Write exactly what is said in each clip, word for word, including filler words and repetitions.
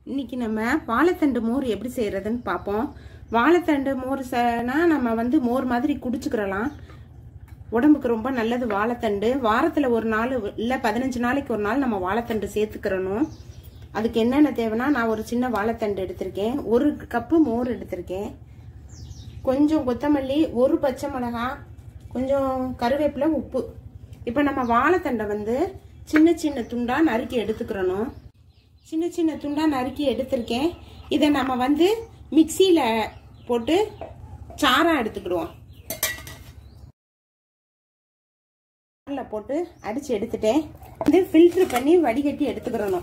இன்னைக்கு நம்ம வாழைத்தண்டு மோர் எப்படி செய்யறதுன்னு பார்ப்போம். வாழைத்தண்டு மோர்னா நம்ம வந்து மோர் மாதிரி குடிச்சுக்கிறலாம். உடம்புக்கு ரொம்ப நல்லது வாழைத்தண்டு. வாரத்துல ஒரு நாள் இல்ல பதினஞ்சு நாளைக்கு ஒரு நாள் நம்ம வாழைத்தண்டு சேர்த்துக்கிறணும். அதுக்கு என்னென்ன தேவைன்னா, நான் ஒரு சின்ன வாழைத்தண்டு எடுத்திருக்கேன், ஒரு கப்பு மோர் எடுத்திருக்கேன், கொஞ்சம் கொத்தமல்லி, ஒரு பச்சை மிளகாய், கொஞ்சம் கருவேப்பிலை, உப்பு. இப்ப நம்ம வாழைத்தண்டை வந்து சின்ன சின்ன துண்டா நறுக்கி எடுத்துக்கிறணும். சின்ன சின்ன துண்டா நறுக்கி எடுத்திருக்கேன். இதை நம்ம வந்து மிக்சியில போட்டு சாரா எடுத்துக்கிடுவோம். போட்டு அடிச்சு எடுத்துட்டேன். வந்து ஃபில்டர் பண்ணி வடிகட்டி எடுத்துக்கிறணும்.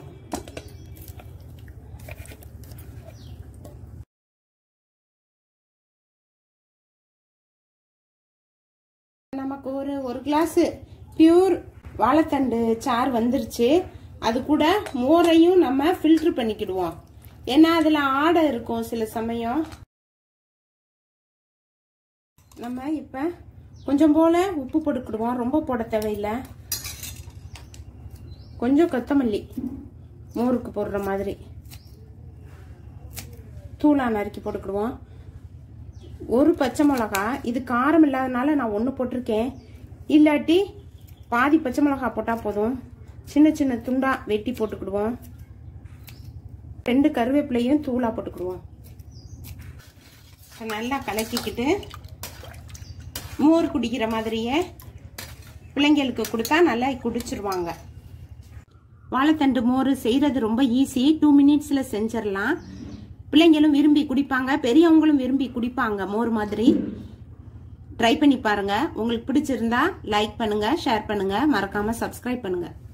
நமக்கு ஒரு ஒரு கிளாஸ் பியூர் வாழைத்தண்டு சாறு வந்துருச்சு. அது கூட மோரையும் நம்ம ஃபில்டர் பண்ணிக்கிடுவோம். ஏன்னா அதுல ஆடை இருக்கும் சில சமயம். நம்ம இப்ப கொஞ்சம் போல உப்பு போட்டுக்கிடுவோம், ரொம்ப போட தேவையில்லை. கொஞ்சம் கொத்தமல்லி மோருக்கு போடுற மாதிரி தூளா நறுக்கி போட்டுக்கிடுவோம். ஒரு பச்சை மிளகா, இது காரம் இல்லாதனால நான் ஒன்று போட்டிருக்கேன். இல்லாட்டி பாதி பச்சை மிளகா போட்டா போதும். சின்ன சின்ன துண்டா வெட்டி போட்டுக்கிடுவோம். ரெண்டு கருவேப்பிலையும் தூளா போட்டுக்கிடுவோம். நல்லா கலக்கிக்கிட்டு மோர் குடிக்கிற மாதிரியே பிள்ளைங்களுக்கு கொடுத்தா நல்லா குடிச்சிருவாங்க. வாழைத்தண்டு மோர் செய்யறது ரொம்ப ஈஸி. டூ மினிட்ஸ்ல செஞ்சிடலாம். பிள்ளைங்களும் விரும்பி குடிப்பாங்க, பெரியவங்களும் விரும்பி குடிப்பாங்க மோர் மாதிரி. ட்ரை பண்ணி பாருங்க. உங்களுக்கு பிடிச்சிருந்தா லைக் பண்ணுங்க, ஷேர் பண்ணுங்க, மறக்காம சப்ஸ்கிரைப் பண்ணுங்க.